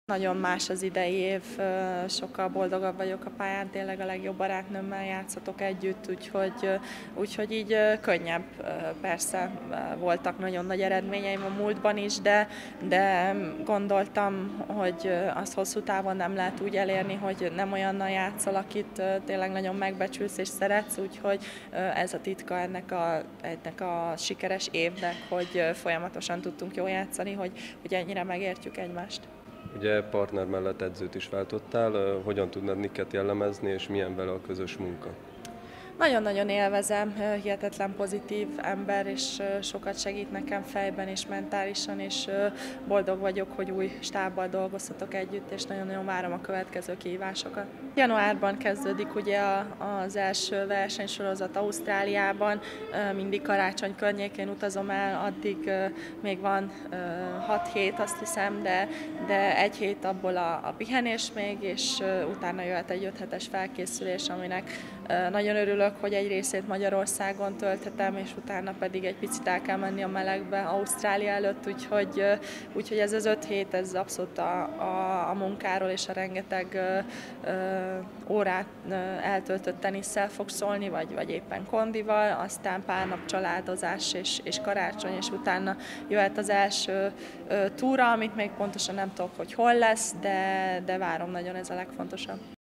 Nagyon más az idei év, sokkal boldogabb vagyok a pályán, tényleg a legjobb barátnőmmel játszhatok együtt, úgyhogy így könnyebb. Persze voltak nagyon nagy eredményeim a múltban is, de gondoltam, hogy azt hosszú távon nem lehet úgy elérni, hogy nem olyannal játszol, akit tényleg nagyon megbecsülsz és szeretsz, úgyhogy ez a titka ennek a sikeres évnek, hogy folyamatosan tudtunk jól játszani, hogy ennyire megértjük egymást. Ugye partner mellett edzőt is váltottál, hogyan tudnád Nicket jellemezni, és milyen vele a közös munka? Nagyon-nagyon élvezem, hihetetlen pozitív ember, és sokat segít nekem fejben és mentálisan, és boldog vagyok, hogy új stábbal dolgozhatok együtt, és nagyon-nagyon várom a következő kihívásokat. Januárban kezdődik ugye az első versenysorozat Ausztráliában, mindig karácsony környékén utazom el, addig még van 6 hét, azt hiszem, de egy hét abból a pihenés még, és utána jöhet egy 5 hetes felkészülés, aminek nagyon örülök, hogy egy részét Magyarországon tölthetem, és utána pedig egy picit el kell menni a melegbe Ausztrália előtt, úgyhogy ez az 5 hét, ez abszolút a munkáról és a rengeteg órát eltöltött tenisszel fog szólni, vagy éppen kondival, aztán pár nap családozás és karácsony, és utána jöhet az első túra, amit még pontosan nem tudok, hogy hol lesz, de várom nagyon, ez a legfontosabb.